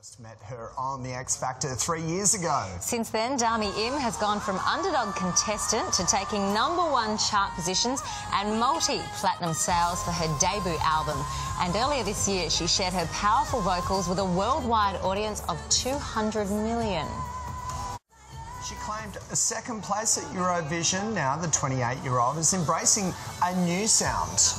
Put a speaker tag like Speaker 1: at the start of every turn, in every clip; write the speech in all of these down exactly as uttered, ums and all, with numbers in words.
Speaker 1: First met her on The X Factor three years ago.
Speaker 2: Since then, Dami Im has gone from underdog contestant to taking number one chart positions and multi-platinum sales for her debut album. And earlier this year, she shared her powerful vocals with a worldwide audience of two hundred million.
Speaker 1: She claimed a second place at Eurovision. Now the twenty-eight-year-old is embracing a new sound.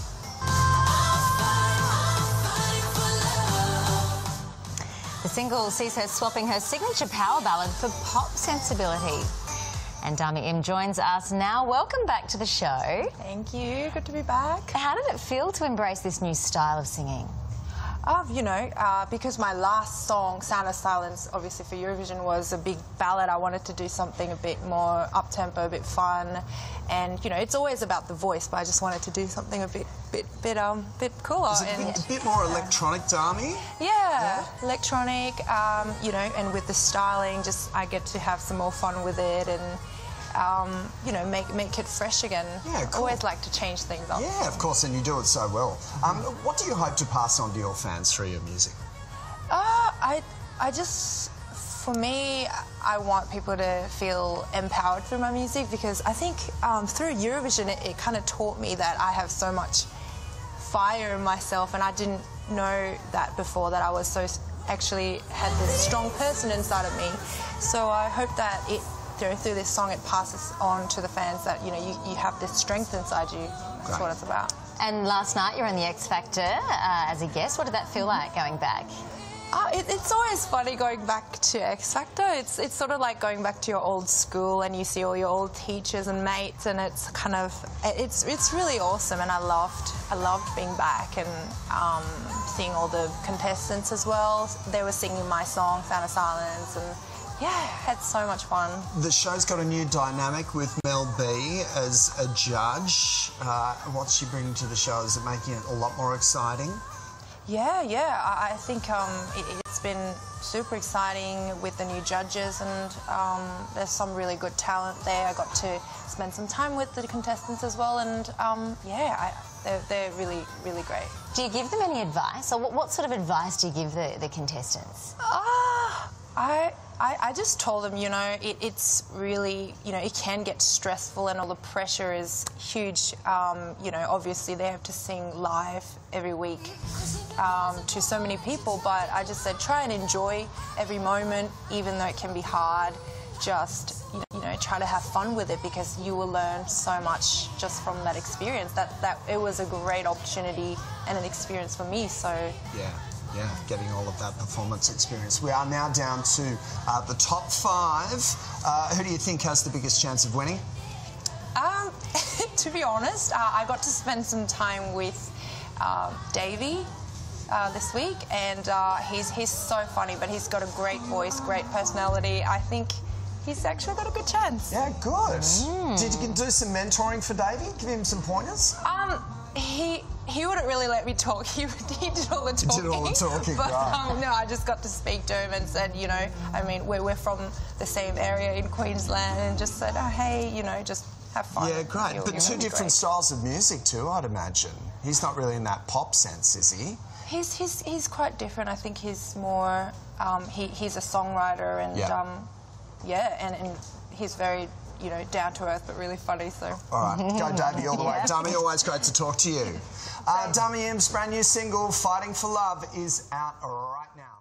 Speaker 2: The single sees her swapping her signature power ballad for pop sensibility. And Dami Im joins us now. Welcome back to the show.
Speaker 3: Thank you. Good to be back.
Speaker 2: How did it feel to embrace this new style of singing?
Speaker 3: Uh, you know, uh, because my last song, Sound of Silence, obviously for Eurovision, was a big ballad. I wanted to do something a bit more up-tempo, a bit fun. And, you know, it's always about the voice, but I just wanted to do something a bit, bit, bit, um, bit cooler.
Speaker 1: Is it
Speaker 3: and,
Speaker 1: a, bit, a bit more electronic, Dami?
Speaker 3: Yeah, yeah. electronic, um, you know, and with the styling, just I get to have some more fun with it and... Um, you know, make make it fresh again.
Speaker 1: Yeah, cool.
Speaker 3: Always like to change things up.
Speaker 1: Yeah, of course, and you do it so well. Um, what do you hope to pass on to your fans through your music?
Speaker 3: Uh, I, I just, for me, I want people to feel empowered through my music because I think um, through Eurovision it, it kind of taught me that I have so much fire in myself, and I didn't know that before, that I was so actually had this strong person inside of me. So I hope that it. Through this song, it passes on to the fans that, you know, you, you have this strength inside you. That's
Speaker 1: Great.
Speaker 3: What it's about.
Speaker 2: And last night you were on The X Factor uh, as a guest. What did that feel like going back?
Speaker 3: Uh, it, it's always funny going back to X Factor. It's it's sort of like going back to your old school and you see all your old teachers and mates, and it's kind of it's it's really awesome. And I loved I loved being back and um, seeing all the contestants as well. They were singing my song, Sound of Silence, and. Yeah, had so much fun.
Speaker 1: The show's got a new dynamic with Mel B as a judge. Uh, what's she bringing to the show? Is it making it a lot more exciting?
Speaker 3: Yeah, yeah. I, I think um, it, it's been super exciting with the new judges, and um, there's some really good talent there. I got to spend some time with the contestants as well, and um, yeah, I, they're, they're really, really great.
Speaker 2: Do you give them any advice, or what, what sort of advice do you give the, the contestants?
Speaker 3: Ah, uh, I. I, I just told them, you know, it, it's really, you know, it can get stressful and all the pressure is huge. Um, you know, obviously they have to sing live every week um, to so many people, but I just said try and enjoy every moment, even though it can be hard. Just, you know, try to have fun with it because you will learn so much just from that experience. That, that it was a great opportunity and an experience for me, so...
Speaker 1: Yeah. Yeah, getting all of that performance experience. We are now down to uh, the top five. Uh, who do you think has the biggest chance of winning?
Speaker 3: Um, to be honest, uh, I got to spend some time with uh, Davey uh, this week, and uh, he's he's so funny, but he's got a great voice, great personality. I think he's actually got a good chance.
Speaker 1: Yeah, good. Mm. Did you do some mentoring for Davey? Give him some pointers?
Speaker 3: Um, he... He wouldn't really let me talk. He, he did all the talking.
Speaker 1: He did all the talking,
Speaker 3: but,
Speaker 1: right.
Speaker 3: um, no, I just got to speak to him and said, you know, I mean, we're, we're from the same area in Queensland, and just said, oh, hey, you know, just have fun.
Speaker 1: Yeah, great.
Speaker 3: You'll,
Speaker 1: but
Speaker 3: you'll
Speaker 1: two different
Speaker 3: great.
Speaker 1: styles of music too, I'd imagine. He's not really in that pop sense, is he?
Speaker 3: He's, he's, he's quite different. I think he's more... Um, he, he's a songwriter and,
Speaker 1: yeah,
Speaker 3: um, yeah and, and he's very... you know, down to earth, but really funny, so...
Speaker 1: All right, go Davey all the
Speaker 2: Yeah.
Speaker 1: way. Dami, always great to talk to you. Uh, Dami Im's brand new single, Fighting for Love, is out right now.